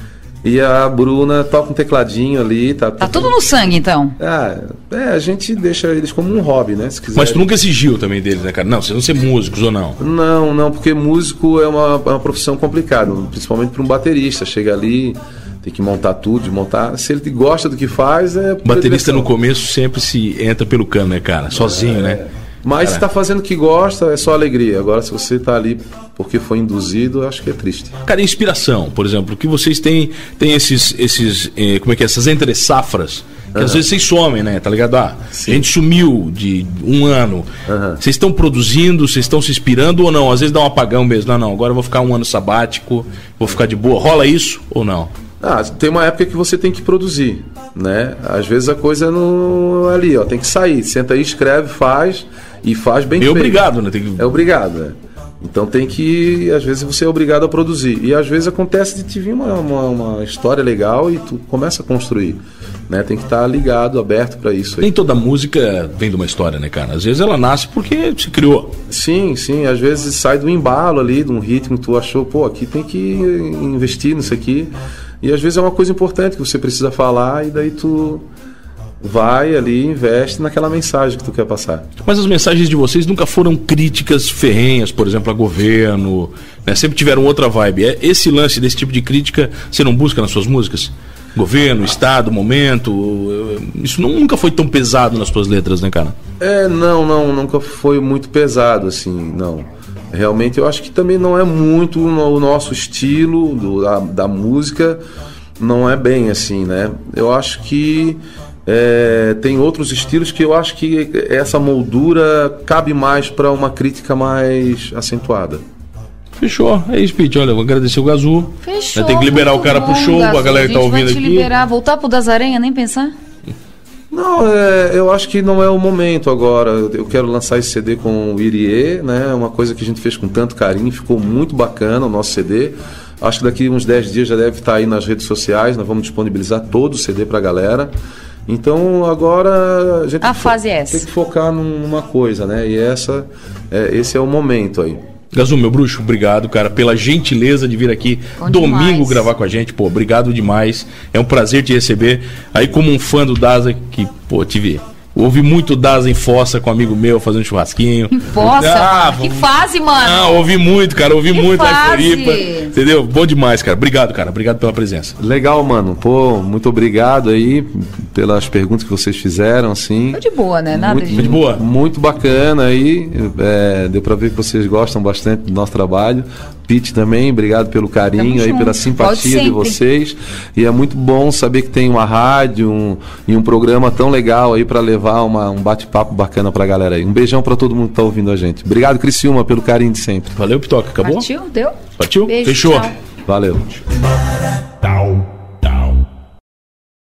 E a Bruna toca um tecladinho ali. Tá, tá tudo no sangue, então? Ah, é, a gente deixa eles como um hobby, né? Se quiser. Mas tu nunca exigiu também deles, né, cara? Não, vocês não ser músicos ou não? Não, não, porque músico é uma, uma profissão complicada, principalmente para um baterista. Chega ali, tem que montar tudo, montar. Se ele gosta do que faz, é. Baterista no começo sempre se entra pelo cano, né, cara? Sozinho, é, né? Mas se tá fazendo o que gosta, é só alegria. Agora, se você tá ali porque foi induzido, eu acho que é triste. Cara, inspiração, por exemplo, que vocês têm, têm esses, esses eh, como é que é, essas entre-safras, que uhum. às vezes vocês somem, né, tá ligado? Ah, Sim. a gente sumiu de um ano. Uhum. Vocês estão produzindo, vocês estão se inspirando ou não? Às vezes dá um apagão mesmo. Não, não, agora eu vou ficar um ano sabático, vou ficar de boa. Rola isso ou não? Ah, tem uma época que você tem que produzir, né? Às vezes a coisa não é ali, ó, tem que sair. Senta aí, escreve, faz e faz bem feito. É obrigado, né? Tem que... É obrigado, né? Então tem que, às vezes você é obrigado a produzir. E às vezes acontece de te vir uma, uma, uma história legal e tu começa a construir, né? Tem que estar ligado, aberto para isso aí. Nem toda música vem de uma história, né, cara? Às vezes ela nasce porque se criou. Sim, sim. Às vezes sai do embalo ali, de um ritmo que tu achou, pô, aqui tem que investir nisso aqui. E às vezes é uma coisa importante que você precisa falar e daí tu vai ali, investe naquela mensagem que tu quer passar. Mas as mensagens de vocês nunca foram críticas ferrenhas, por exemplo, a governo, né? Sempre tiveram outra vibe. É esse lance desse tipo de crítica você não busca nas suas músicas? Governo, Estado, momento, isso nunca foi tão pesado nas suas letras, né, cara? É, não, não, nunca foi muito pesado, assim, não. Realmente eu acho que também não é muito o nosso estilo do, da, da música, não é bem assim, né? Eu acho que é, tem outros estilos que eu acho que essa moldura cabe mais para uma crítica mais acentuada. Fechou, é isso, Pete. Olha, vou agradecer o Gazu. Fechou. Tem que liberar o cara bom, pro show, Gazu, a galera que tá ouvindo aqui. Liberar, voltar pro Das Aranha, nem pensar? Não, é, eu acho que não é o momento agora. Eu quero lançar esse C D com o Irie, né? Uma coisa que a gente fez com tanto carinho, ficou muito bacana o nosso C D. Acho que daqui uns dez dias já deve estar aí nas redes sociais, nós vamos disponibilizar todo o C D pra galera. Então agora a gente a fase é essa. Tem que focar numa coisa, né? E essa, é, esse é o momento aí. Gazum, meu bruxo, obrigado, cara, pela gentileza de vir aqui Bom domingo demais. gravar com a gente. Pô, obrigado demais. É um prazer te receber. Aí, como um fã do Daza, que, pô, te vi. Ouvi muito Daza em Fossa com um amigo meu fazendo churrasquinho. Em Fossa? Ah, mano, que fase, mano. Ah, ouvi muito, cara. Ouvi Que muito lá em fase. Floripa. Entendeu? Bom demais, cara. Obrigado, cara. Obrigado pela presença. Legal, mano. Pô, muito obrigado aí pelas perguntas que vocês fizeram, assim. Foi de boa, né? Nada muito, de... de boa. Muito bacana aí. É, deu pra ver que vocês gostam bastante do nosso trabalho. Pete também, obrigado pelo carinho Tamo aí, junto. pela Volte simpatia de sempre. vocês. E é muito bom saber que tem uma rádio um, e um programa tão legal aí pra levar uma, um bate-papo bacana pra galera aí. Um beijão pra todo mundo que tá ouvindo a gente. Obrigado, Criciúma, pelo carinho de sempre. Valeu, Pitoca. Acabou? Partiu? Deu? Partiu? Beijo, Fechou. tchau. Valeu.